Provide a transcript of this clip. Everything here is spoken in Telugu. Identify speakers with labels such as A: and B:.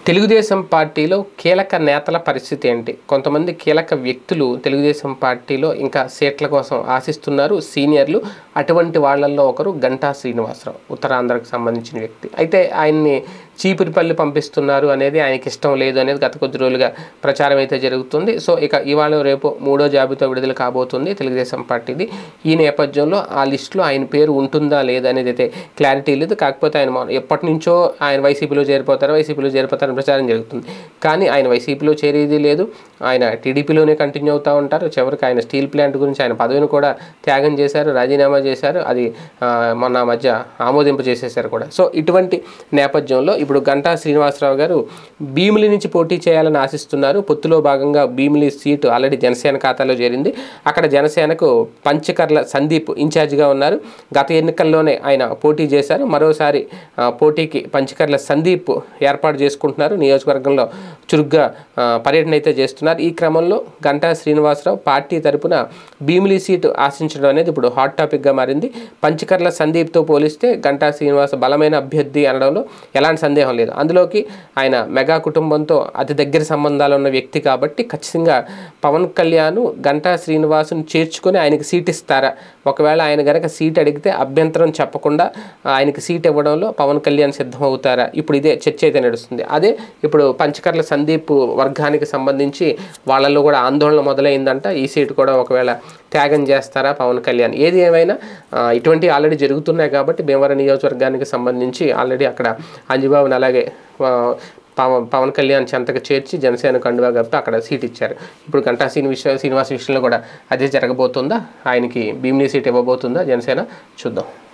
A: తెలుగుదేశం పార్టీలో కీలక నేతల పరిస్థితి ఏంటి? కొంతమంది కీలక వ్యక్తులు తెలుగుదేశం పార్టీలో ఇంకా సీట్ల కోసం ఆశిస్తున్నారు సీనియర్లు. అటువంటి వాళ్ళల్లో ఒకరు గంటా శ్రీనివాసరావు, ఉత్తరాంధ్రకు సంబంధించిన వ్యక్తి. అయితే ఆయన్ని చీపురిపల్లి పంపిస్తున్నారు అనేది ఆయనకి ఇష్టం లేదు అనేది గత కొద్ది రోజులుగా ప్రచారం అయితే జరుగుతుంది. సో ఇక ఇవాళ రేపు 3వ జాబితా విడుదల కాబోతుంది తెలుగుదేశం పార్టీది. ఈ నేపథ్యంలో ఆ లిస్టులో ఆయన పేరు ఉంటుందా లేదా అనేది అయితే క్లారిటీ లేదు. కాకపోతే ఆయన ఎప్పటి నుంచో ఆయన వైసీపీలో చేరిపోతారని ప్రచారం జరుగుతుంది. కానీ ఆయన వైసీపీలో చేరేది లేదు. ఆయన టీడీపీలోనే కంటిన్యూ అవుతూ ఉంటారు. చివరికి ఆయన స్టీల్ ప్లాంట్ గురించి ఆయన పదవిని కూడా త్యాగం చేశారు, రాజీనామా చేశారు. అది మొన్న మధ్య ఆమోదింప చేసేశారు కూడా. సో ఇటువంటి నేపథ్యంలో ఇప్పుడు గంటా శ్రీనివాసరావు గారు భీమిలి నుంచి పోటీ చేయాలని ఆశిస్తున్నారు. పొత్తులో భాగంగా భీమిలి సీటు ఆల్రెడీ జనసేన ఖాతాలో చేరింది. అక్కడ జనసేనకు పంచకర్ల సందీప్ ఇన్ఛార్జిగా ఉన్నారు. గత ఎన్నికల్లోనే ఆయన పోటీ చేశారు. మరోసారి పోటీకి పంచకర్ల సందీప్ ఏర్పాటు చేసుకుంటున్నారు. నియోజకవర్గంలో చురుగ్గా పర్యటన అయితే చేస్తున్నారు. ఈ క్రమంలో గంటా శ్రీనివాసరావు పార్టీ తరపున భీమిలి సీటు ఆశించడం అనేది ఇప్పుడు హాట్ టాపిక్గా మారింది. పంచకర్ల సందీప్తో పోలిస్తే గంటా శ్రీనివాస బలమైన అభ్యర్థి అనడంలో ఎలాంటి సందేహం లేదు. అందులోకి ఆయన మెగా కుటుంబంతో అతి దగ్గర సంబంధాలు ఉన్న వ్యక్తి కాబట్టి ఖచ్చితంగా పవన్ కళ్యాణ్ గంటా శ్రీనివాసును చేర్చుకొని ఆయనకి సీట్ ఇస్తారా, ఒకవేళ ఆయన కనుక సీట్ అడిగితే అభ్యంతరం చెప్పకుండా ఆయనకి సీట్ ఇవ్వడంలో పవన్ కళ్యాణ్ సిద్ధమవుతారా, ఇప్పుడు ఇదే చర్చ అయితే నడుస్తుంది. అదే ఇప్పుడు పంచకర్ల సందీప్ వర్గానికి సంబంధించి వాళ్ళల్లో కూడా ఆందోళన మొదలైందంట. ఈ సీటు కూడా ఒకవేళ త్యాగం చేస్తారా పవన్ కళ్యాణ్. ఏది ఏమైనా ఇటువంటి ఆల్రెడీ జరుగుతున్నాయి కాబట్టి భీమవరం నియోజకవర్గానికి సంబంధించి ఆల్రెడీ అక్కడ అంజిబాబుని అలాగే పవన్ కళ్యాణ్ చెంతకు చేర్చి జనసేన కండువా కప్పి అక్కడ సీట్ ఇచ్చారు. ఇప్పుడు గంటా శ్రీనివాస్ విషయంలో కూడా అదే జరగబోతుందా, ఆయనకి భీమిలి సీట్ ఇవ్వబోతుందా జనసేన, చూద్దాం.